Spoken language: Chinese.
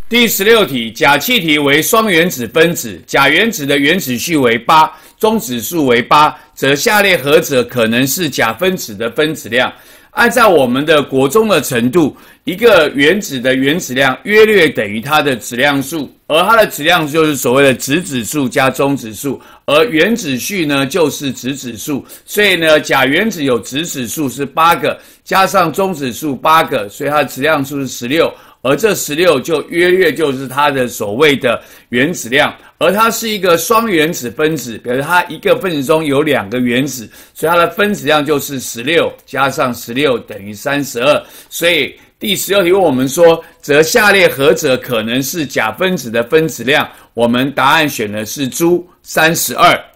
第16题，甲气体为双原子分子，甲原子的原子序为8，中子数为8，则下列何者可能是甲分子的分子量？按照我们的国中的程度，一个原子的原子量约略等于它的质量数，而它的质量就是所谓的质子数加中子数，而原子序呢就是质子数，所以呢，甲原子有质子数是8个，加上中子数8个，所以它的质量数是16。而这16就约略就是它的所谓的原子量，而它是一个双原子分子，表示它一个分子中有2个原子，所以它的分子量就是16加上16等于32。所以第16题问我们说，则下列何者可能是甲分子的分子量？我们答案选的是猪32。